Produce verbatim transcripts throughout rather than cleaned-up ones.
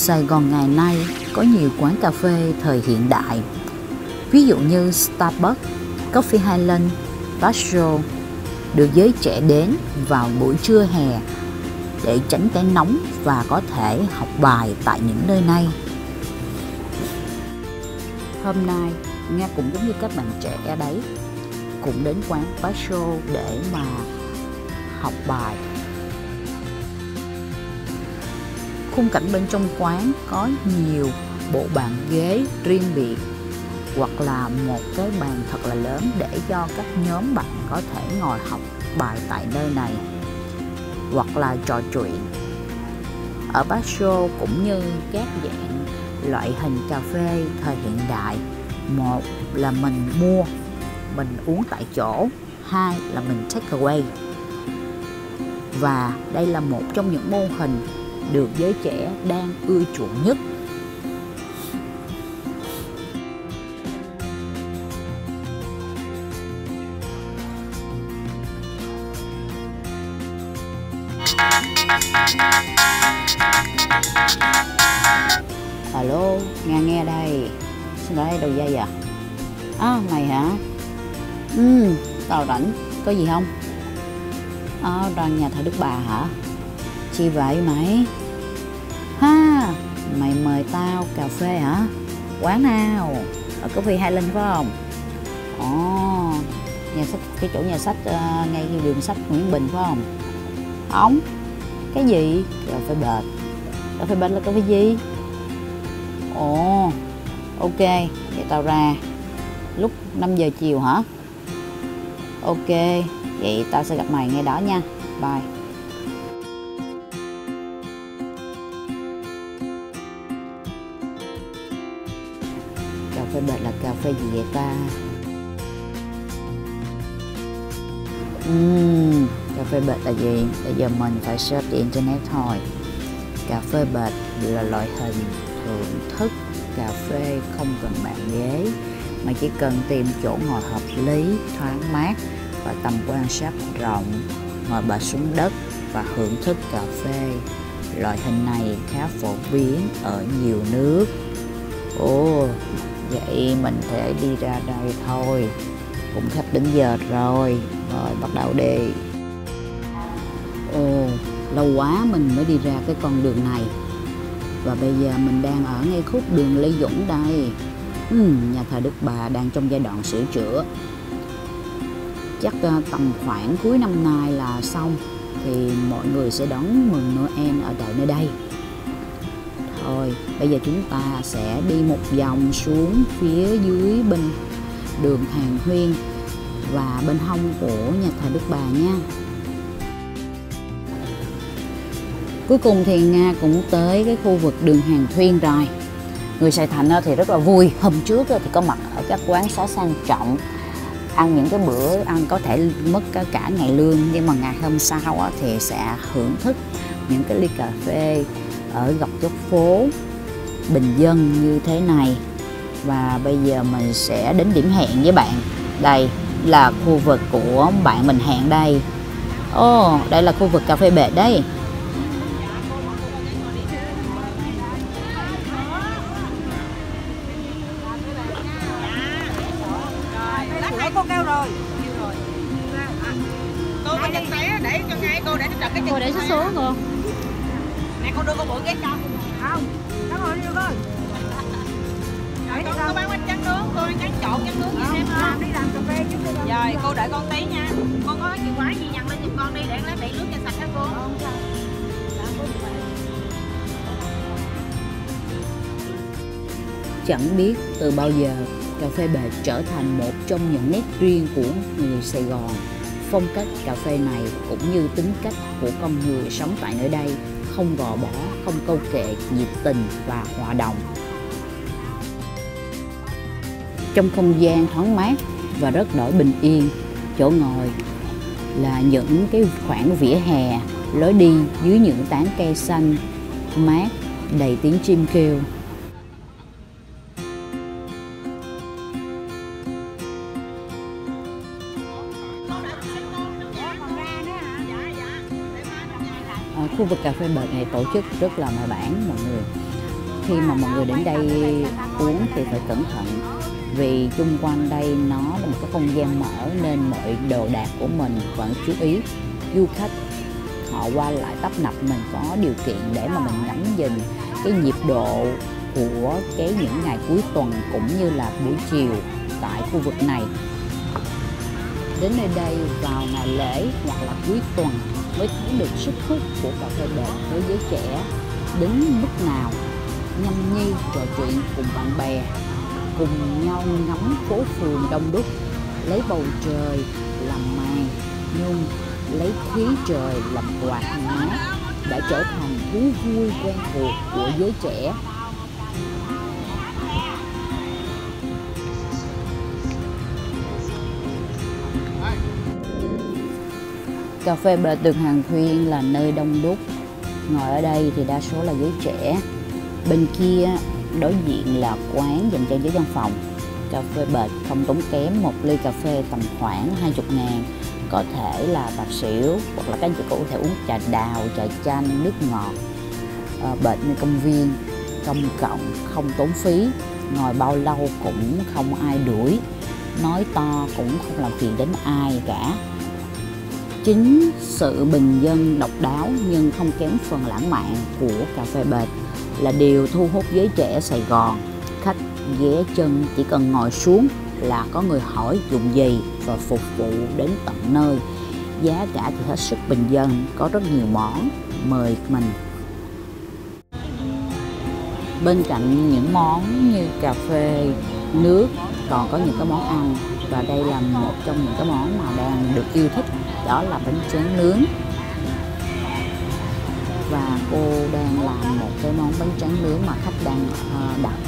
Sài Gòn ngày nay có nhiều quán cà phê thời hiện đại, ví dụ như Starbucks, Coffee Highland, Bistro, được giới trẻ đến vào buổi trưa hè để tránh cái nóng và có thể học bài tại những nơi này. Hôm nay, Nga cũng giống như các bạn trẻ ở đấy, cũng đến quán Bistro để mà học bài. Khung cảnh bên trong quán có nhiều bộ bàn ghế riêng biệt, hoặc là một cái bàn thật là lớn để cho các nhóm bạn có thể ngồi học bài tại nơi này, hoặc là trò chuyện. Ở Bistro cũng như các dạng loại hình cà phê thời hiện đại, một là mình mua, mình uống tại chỗ, hai là mình take away. Và đây là một trong những mô hình được giới trẻ đang ưa chuộng nhất. Alo, Nga nghe đây. Xin lỗi, đầu dây à? À, mày hả? Ừ, tao rảnh, có gì không? À, đang nhà thờ Đức Bà hả? Chi vậy mày? Ha, mày mời tao cà phê hả? Quán nào? Ở Coffee Highland phải không? Ồ, nhà sách, cái chỗ nhà sách uh, ngay đường sách Nguyễn Bình phải không? Không. Cái gì? Cà phê bệt. Cà phê bệt là cà phê gì? Ồ, ok, vậy tao ra lúc năm giờ chiều hả? Ok, vậy tao sẽ gặp mày ngay đó nha. Bye. Cà phê bệt là cà phê gì vậy ta? Uhm, cà phê bệt là gì? Bây giờ mình phải search trên internet thôi. Cà phê bệt là loại hình thưởng thức cà phê không cần bàn ghế, mà chỉ cần tìm chỗ ngồi hợp lý, thoáng mát và tầm quan sát rộng, ngồi bệt xuống đất và hưởng thức cà phê. Loại hình này khá phổ biến ở nhiều nước. Ồ, vậy mình thể đi ra đây thôi, cũng sắp đến giờ rồi. Rồi bắt đầu đi. Ồ, lâu quá mình mới đi ra cái con đường này, và bây giờ mình đang ở ngay khúc đường Lê Dũng đây. ừ, Nhà thờ Đức Bà đang trong giai đoạn sửa chữa. Chắc uh, tầm khoảng cuối năm nay là xong, thì mọi người sẽ đón mừng Noel ở tại nơi đây. Thôi, bây giờ chúng ta sẽ đi một vòng xuống phía dưới bên đường Hàng Huyên và bên hông của nhà thờ Đức Bà nha. Cuối cùng thì Nga cũng tới cái khu vực đường Hàng Thuyên rồi. Người Sài Thành thì rất là vui. Hôm trước thì có mặt ở các quán xá sang trọng, ăn những cái bữa ăn có thể mất cả ngày lương, nhưng mà ngày hôm sau thì sẽ hưởng thức những cái ly cà phê ở dọc dốc phố bình dân như thế này. Và bây giờ mình sẽ đến điểm hẹn với bạn. Đây là khu vực của bạn mình hẹn đây. Ồ, oh, đây là khu vực cà phê bệt đấy. Cô kêu rồi. Cô có nhận té để cho ngay cô để nó cái cô để số số cô. Nè con đưa cô bụi cái cho. Không. Nó ngồi đi được rồi. Đấy, con có bán bánh tráng nướng, cô ăn tráng trộn tráng nướng gì xem không? Đi làm cà phê chứ. Rồi, cô đợi con tí nha. Con có chìa khóa gì nhận lên giùm con đi để lấy bị nước cho sạch hả cô? Không sao. Chẳng biết từ bao giờ cà phê bệt trở thành một trong những nét riêng của người Sài Gòn. Phong cách cà phê này cũng như tính cách của con người sống tại nơi đây không gò bó, không câu kệ, nhiệt tình và hòa đồng. Trong không gian thoáng mát và rất đổi bình yên, chỗ ngồi là những cái khoảng vỉa hè, lối đi dưới những tán cây xanh mát đầy tiếng chim kêu. Khu vực cà phê bệt này tổ chức rất là bài bản mọi người. khi mà mọi người đến đây uống thì phải cẩn thận, vì chung quanh đây nó là một cái không gian mở nên mọi đồ đạc của mình vẫn chú ý. Du khách họ qua lại tấp nập, mình có điều kiện để mà mình ngắm nhìn cái nhịp độ của cái những ngày cuối tuần cũng như là buổi chiều tại khu vực này. Đến nơi đây vào ngày lễ hoặc là cuối tuần mới thấy được sức hút của cà phê bệt với giới trẻ đến mức nào. Nhâm nhi trò chuyện cùng bạn bè, cùng nhau ngắm phố phường đông đúc, lấy bầu trời làm màn nhung, lấy khí trời làm quạt mát, đã trở thành thú vui quen thuộc của giới trẻ. Cà phê bệt đường Hàng Thuyên là nơi đông đúc, ngồi ở đây thì đa số là giới trẻ. Bên kia đối diện là quán dành cho giới văn phòng. Cà phê bệt không tốn kém, một ly cà phê tầm khoảng hai mươi ngàn, có thể là bạc xỉu hoặc là các anh chị có thể uống trà đào, trà chanh, nước ngọt. À, bệt như công viên công cộng, không tốn phí, ngồi bao lâu cũng không ai đuổi, nói to cũng không làm phiền đến ai cả. Chính sự bình dân độc đáo nhưng không kém phần lãng mạn của cà phê bệt là điều thu hút giới trẻ Sài Gòn. Khách ghé chân chỉ cần ngồi xuống là có người hỏi dùng gì và phục vụ đến tận nơi. Giá cả thì hết sức bình dân, có rất nhiều món mời mình. Bên cạnh những món như cà phê, nước, còn có những cái món ăn, và đây là một trong những cái món mà đang được yêu thích, đó là bánh tráng nướng. Và cô đang làm một cái món bánh tráng nướng mà khách đang uh, đặt.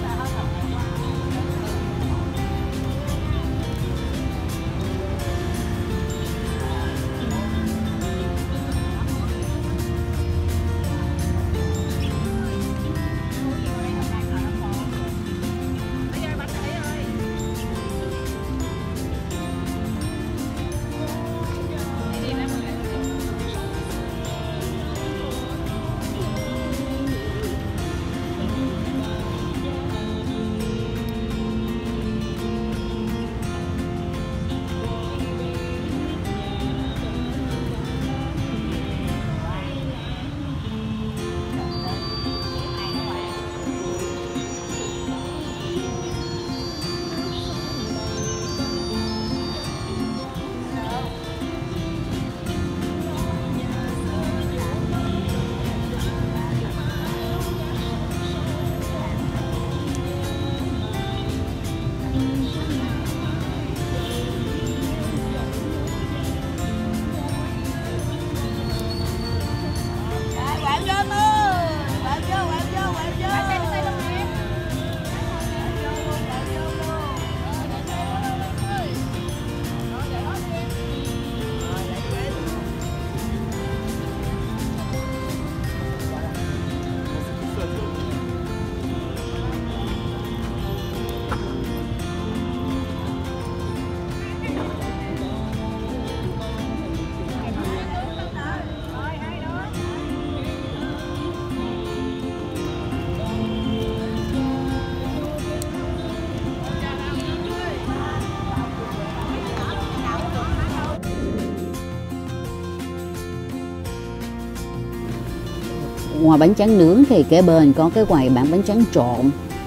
Ngoài bánh tráng nướng thì kế bên có cái quầy bán bánh tráng trộn.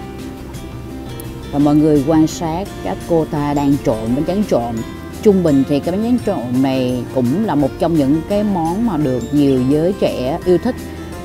Và mọi người quan sát các cô ta đang trộn bánh tráng trộn. Trung bình thì cái bánh tráng trộn này cũng là một trong những cái món mà được nhiều giới trẻ yêu thích.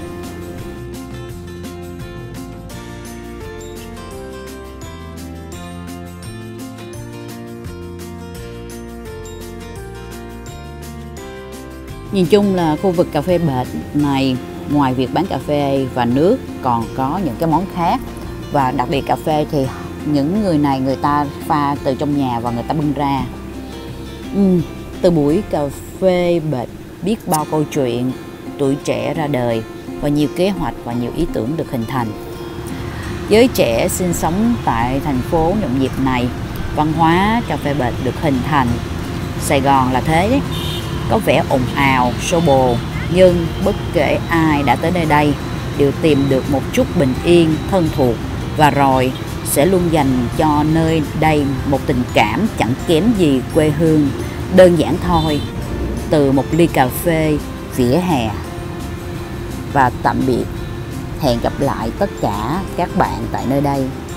Nhìn chung là khu vực cà phê bệt này, ngoài việc bán cà phê và nước còn có những cái món khác. Và đặc biệt cà phê thì những người này người ta pha từ trong nhà và người ta bưng ra. uhm, Từ buổi cà phê bệt biết bao câu chuyện tuổi trẻ ra đời, và nhiều kế hoạch và nhiều ý tưởng được hình thành. Giới trẻ sinh sống tại thành phố nhộn nhịp này, văn hóa cà phê bệt được hình thành. Sài Gòn là thế đấy, có vẻ ồn ào, xô bồ, nhưng bất kể ai đã tới nơi đây đều tìm được một chút bình yên, thân thuộc và rồi sẽ luôn dành cho nơi đây một tình cảm chẳng kém gì quê hương. Đơn giản thôi, từ một ly cà phê vỉa hè. Và tạm biệt, hẹn gặp lại tất cả các bạn tại nơi đây.